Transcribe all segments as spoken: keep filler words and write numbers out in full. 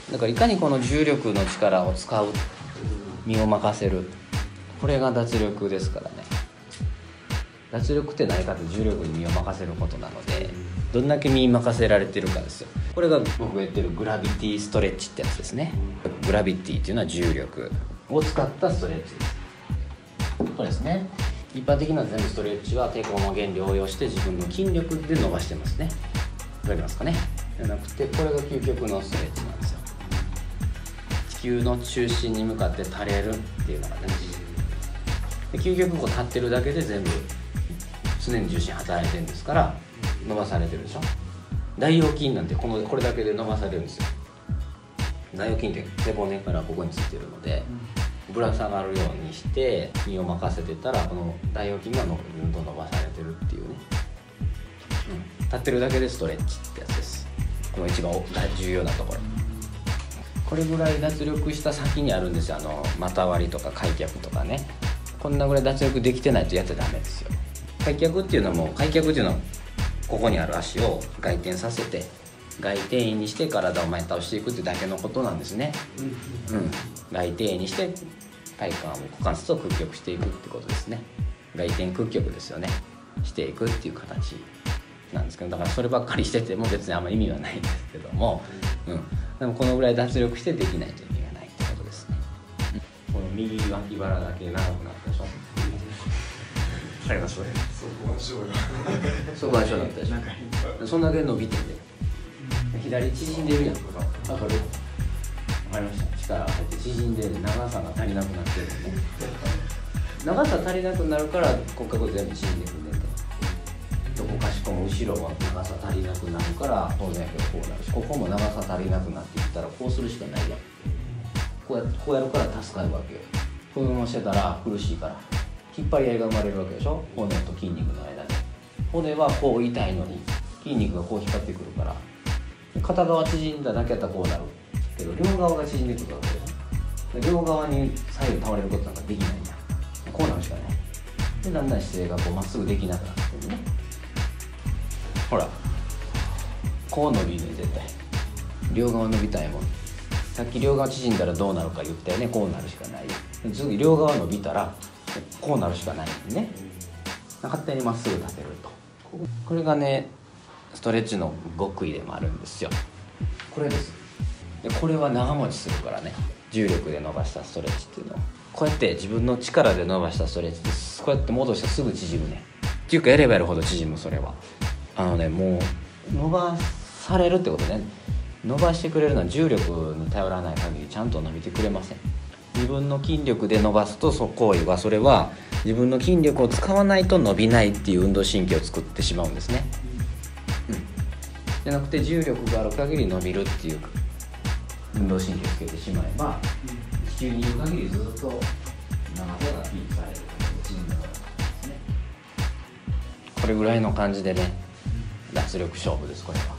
だからいかにこの重力の力を使う、身を任せる、これが脱力ですからね。脱力って何かって重力に身を任せることなので、どんだけ身任せられてるかですよ。これが僕が言ってるグラビティストレッチってやつですね。グラビティっていうのは重力を使ったストレッチです。これですね。一般的な全部ストレッチは抵抗の原理を応用して自分の筋力で伸ばしてますね。わかりますかね。じゃなくて、これが究極のストレッチなんですよ。地球の中心に向かって垂れるっていうのがね。で究極こう立ってるだけで全部常に重心働いてるんですから伸ばされてるでしょ。大腰筋なんてこのこれだけで伸ばされるんですよ。大腰筋って背骨からここについてるので、ぶら下がるようにして身を任せてたら、この大腰筋がのぐんと伸ばされてるっていうね、うん、立ってるだけでストレッチってやつです。この一番重要なところ。これぐらい脱力した先にあるんですよ。あの股割りとか開脚とかね。こんなぐらい脱力できてないとやっちゃダメですよ。開脚っていうのも、開脚っていうのはここにある足を外転させて外転位にして体を前に倒していくってだけのことなんですね。うん、外転位にして体幹を股関節を屈曲していくってことですね。外転屈曲ですよね。していくっていう形なんですけど、だからそればっかりしてても別にあんま意味はないんですけども、うん、でもこのぐらい脱力してできないと意味がないってことですね。うん、この右脇腹だけ長くなったでしょ。わかります？そこは一緒だったでしょ。そんだけ伸びてて、左縮んでるやん。わかる？わかりました。力が入って縮んで長さが足りなくなってるのね。長さ足りなくなるから骨格全部縮んでくんねんて。どこかしこも後ろは長さ足りなくなるから当然やけどこうなるし、ここも長さ足りなくなっていったらこうするしかないやん。こうやってこうやるから助かるわけよ。こういうのしてたら苦しいから引っ張り合いが生まれるわけでしょ。骨と筋肉の間で。骨はこう痛いのに筋肉がこう引っ張ってくるから、片側縮んだだけやったらこうなるけど、両側が縮んでくるわけでしょ。両側に左右倒れることなんかできないんだ。こうなるしかない。でだんだん姿勢がこうまっすぐできなくなってくるね。ほらこう伸びるね、絶対。両側伸びたいもん。さっき両側縮んだらどうなるか言ったよね。こうなるしかない。次両側伸びたらこうなるしかないんでね。勝手にまっすぐ立てると。これがねストレッチの極意でもあるんですよ。これです。でこれは長持ちするからね。重力で伸ばしたストレッチっていうのはこうやって自分の力で伸ばしたストレッチです。こうやって戻したらすぐ縮むね。っていうかやればやるほど縮む。それはあのね、もう伸ばされるってことね。伸ばしてくれるのは重力に頼らない限りちゃんと伸びてくれません。自分の筋力で伸ばすと、そ行為はそれは自分の筋力を使わないと伸びないっていう運動神経を作ってしまうんですね。うん、じゃなくて重力がある限り伸びるっていう運動神経をつけてしまえば、地球にいる限りずっと長さがキープされる縮んだからですね。これぐらいの感じでね、脱力勝負です。これは、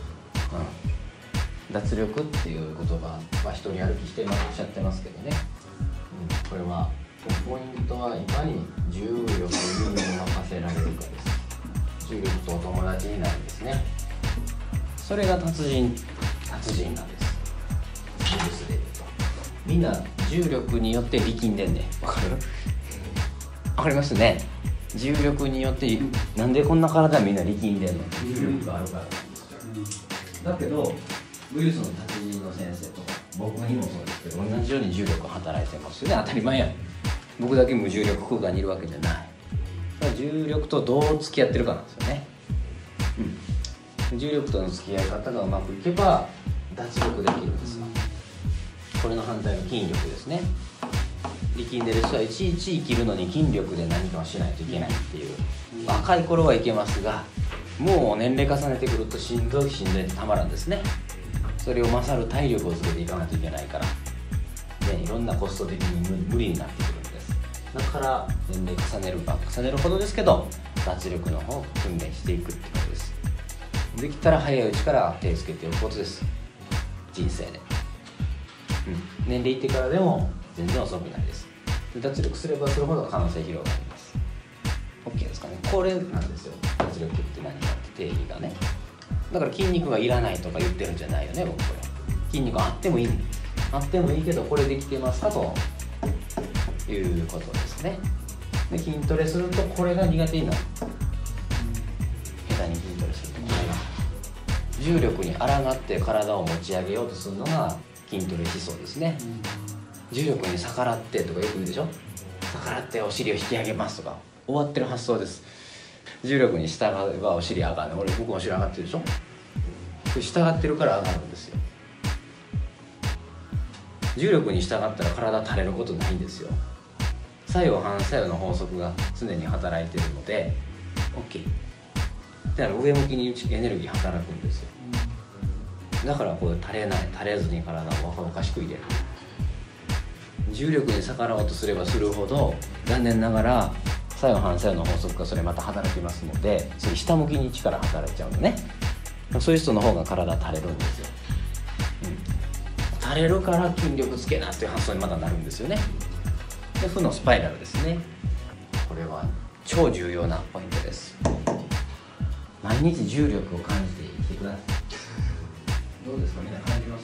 うん、脱力っていう言葉は人に歩きしておっしゃってますけどね、うん、これはポイントはいかに重力に任せられるかです。重力とお友達になるんですね。それが達人達人なんです。技術で言うとみんな重力によって力んでんねん。わかる？わかりますね。重力によってなんでこんな体みんな力んでんの？重力があるからなんですよ。だけどウイルスの達人の先生とか僕にもそうですけど、同じように重力が働いてますよね。当たり前やん。僕だけ無重力空間にいるわけじゃない。重力とどう付き合ってるかなんですよね、うん、重力との付き合い方がうまくいけば脱力できるんですよ。これの反対の筋力ですね。力んでる人はいちいち生きるのに筋力で何かをしないといけないっていう、若い頃はいけますが、もう年齢重ねてくるとしんどいしんどいってたまらんですね。それを勝る体力をつけていかないといけないから、ね、いろんなコスト的に無理になってくるんです。だから年齢重ねるば重ねるほどですけど脱力の方を訓練していくってことです。できたら早いうちから手をつけておくことです。人生で、うん、年齢いってからでも全然遅くないです。脱力すればするほど可能性広がります。 OK ですかね。これなんですよ、脱力って何かって定義がね。だから筋肉がいらないとか言ってるんじゃないよね。僕これ筋肉あってもいいあってもいいけど、これできてますかということですね。で筋トレするとこれが苦手になる。下手に筋トレするとこれが重力に抗って体を持ち上げようとするのが筋トレ思想ですね。重力に逆らってとかよく言うでしょ。逆らってお尻を引き上げますとか終わってる発想です。重力に従えばお尻上がる。俺僕もお尻上がってるでしょ。従ってるから上がるんですよ。重力に従ったら体垂れることないんですよ。作用反作用の法則が常に働いているので OK だから上向きにエネルギー働くんですよ。だからこう垂れない垂れずに体を若々しく入れる。重力に逆らおうとすればするほど残念ながら作用反作用の法則がそれまた働きますので、それ下向きに力働いちゃうのね。そういう人の方が体垂れるんですよ、うん、垂れるから筋力つけなっていう発想にまたなるんですよね。で負のスパイラルですね。これは超重要なポイントです。毎日重力を感じて生きてください。どうですか、みんな感じます？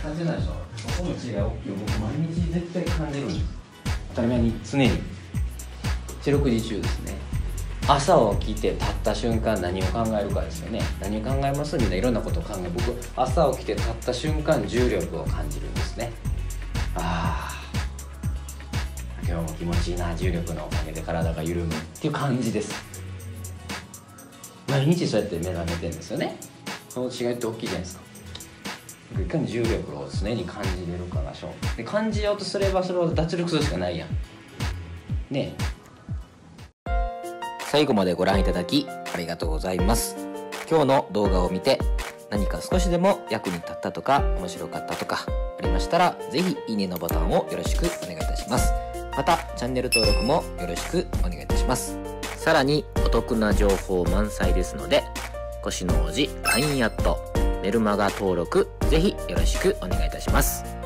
感じないでしょ。ここの違い大きいよ。僕毎日絶対感じるんです。当たり前に常に四六時中ですね。朝起きて立った瞬間何を考えるかですよね。何を考えます？みんないろんなことを考え、僕朝起きて立った瞬間重力を感じるんですね。ああ今日も気持ちいいな、重力のおかげで体が緩むっていう感じです。毎日そうやって目覚めてるんですよね。その違いって大きいじゃないですか。いかに重力を常に感じれるかが勝負で、感じようとすればそれを脱力するしかないやんね。え最後までご覧いただきありがとうございます。今日の動画を見て何か少しでも役に立ったとか面白かったとかありましたら、ぜひいいねのボタンをよろしくお願いいたします。またチャンネル登録もよろしくお願いいたします。さらにお得な情報満載ですので、腰の王子 ライン アットメルマガ登録ぜひよろしくお願いいたします。